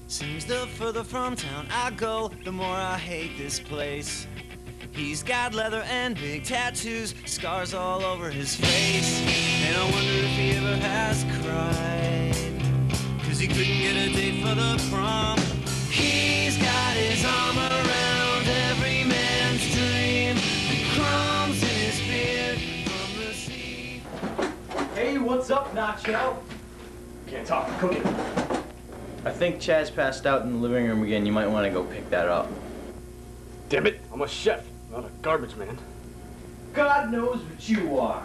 Seems the further from town I go, the more I hate this place. He's got leather and big tattoos, scars all over his face. And I wonder if he ever has cried, 'cause he couldn't get a date for the prom. He's got his arm around every man's dream, crumbs in his beard from the sea. Hey, what's up, Nacho? Can't talk, I'm cooking. I think Chaz passed out in the living room again. You might want to go pick that up. Damn it, I'm a chef, not a garbage man. God knows what you are.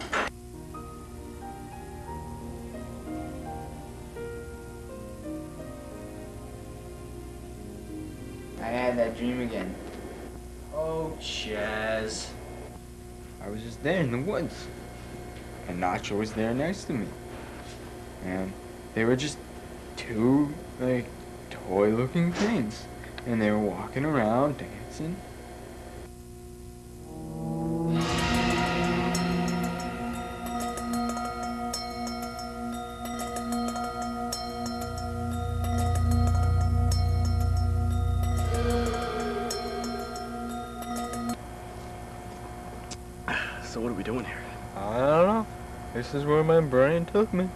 I had that dream again. Oh, Chaz. I was just there in the woods. And Nacho was there next to me. And they were just two, like, toy-looking things. And they were walking around, dancing. So what are we doing here? I don't know. This is where my brain took me.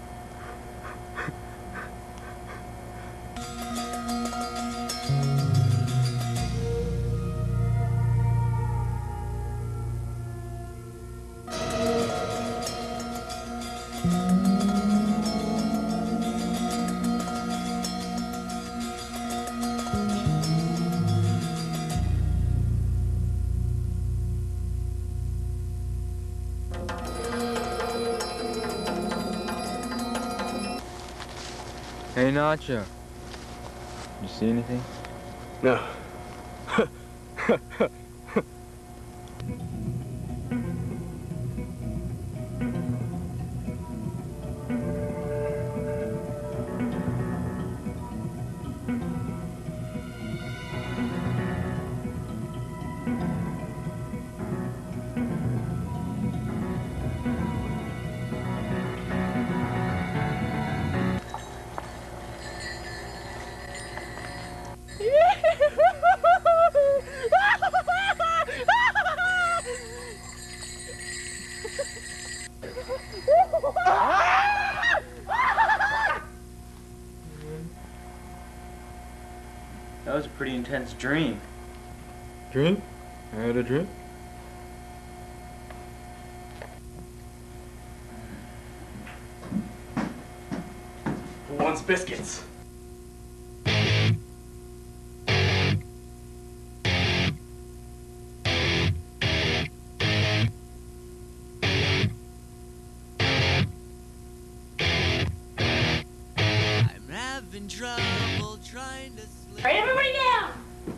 Hey, Nacho. You see anything? No. That was a pretty intense dream. Dream? I had a dream. Who wants biscuits? I'm having trouble trying to sleep. Write everybody down!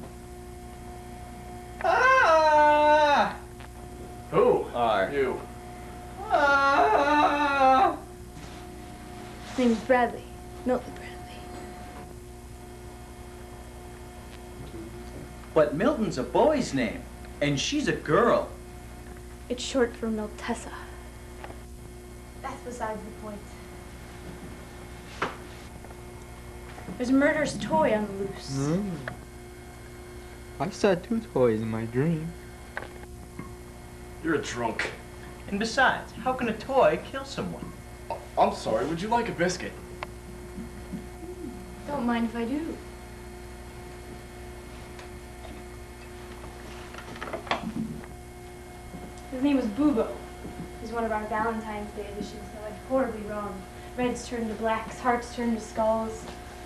Ah! Who? Are You. Ah! His name's Bradley. Milton Bradley. But Milton's a boy's name, and she's a girl. It's short for Miltessa. That's besides the point. There's a murderous toy on the loose. I saw two toys in my dream. You're a drunk. And besides, how can a toy kill someone? I'm sorry, would you like a biscuit? Don't mind if I do. His name was Bubo. He's one of our Valentine's Day editions, so went horribly wrong. Reds turned to blacks, hearts turned to skulls.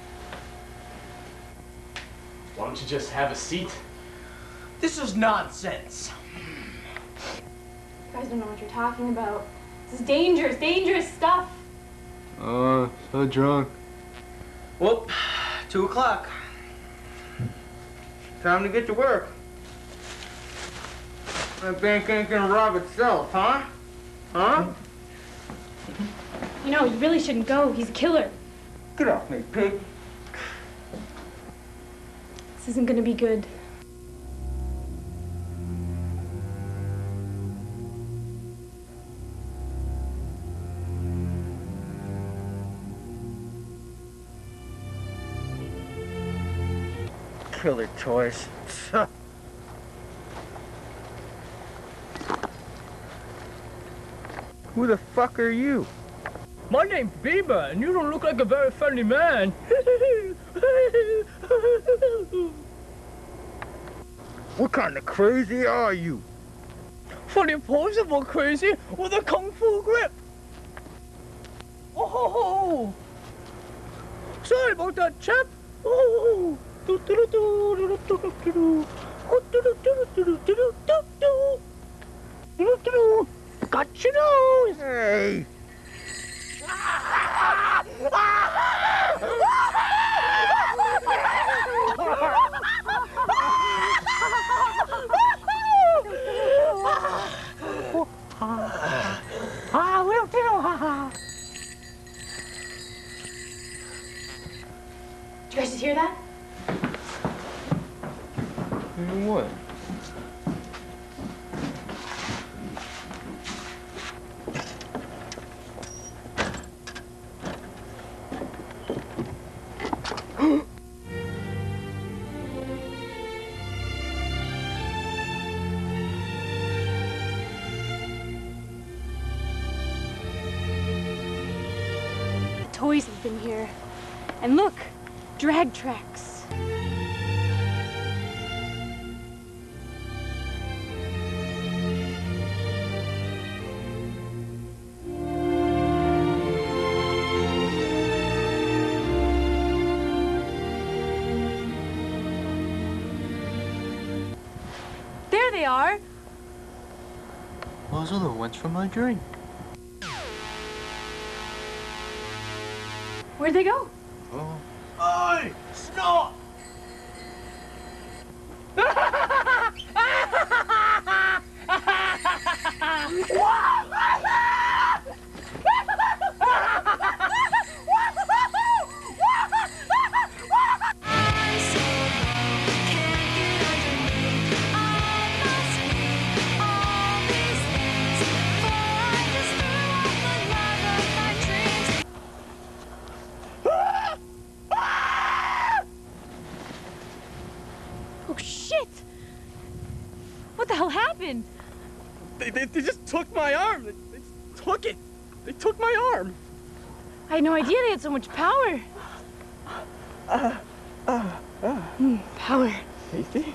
Why don't you just have a seat? This is nonsense. You guys don't know what you're talking about. This is dangerous, dangerous stuff. Oh, so drunk. Whoop, 2 o'clock. Time to get to work. That bank ain't gonna rob itself, huh? Huh? You know, you really shouldn't go. He's a killer. Get off me, pig. This isn't gonna be good. killer toys. Who the fuck are you? My name's Bieber, and you don't look like a very friendly man. What kind of crazy are you? Funny impossible crazy with a kung fu grip. Oh ho ho! Sorry about that, chap. Oh. Got your nose. Hey! Will do. Did you guys just hear that? What? Toys have been here. And look, drag tracks. There they are. Those are the ones from my dream. Where'd they go? Oh. Oi! Stop! Oh, shit! What the hell happened? They just took my arm. They took it. They took my arm. I had no idea they had so much power. Power. Tasty?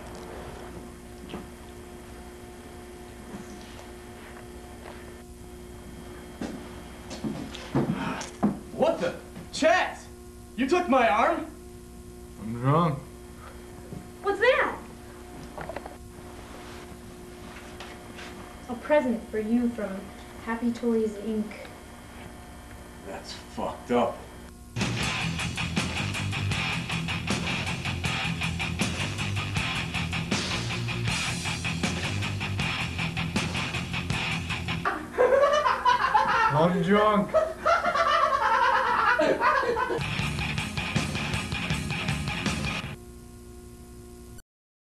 What the? Chat! You took my arm? I'm drunk. What's that? A present for you from Happy Toys, Inc. That's fucked up. I'm drunk.